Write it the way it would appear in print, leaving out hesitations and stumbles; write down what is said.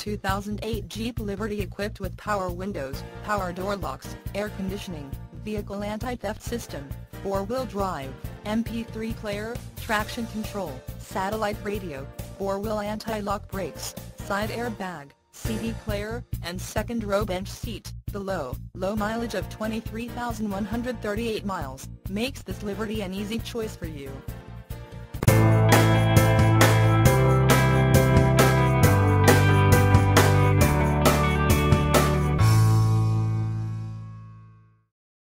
2008 Jeep Liberty equipped with power windows, power door locks, air conditioning, vehicle anti-theft system, four-wheel drive, MP3 player, traction control, satellite radio, four-wheel anti-lock brakes, side airbag, CD player, and second row bench seat. The low mileage of 23,138 miles makes this Liberty an easy choice for you.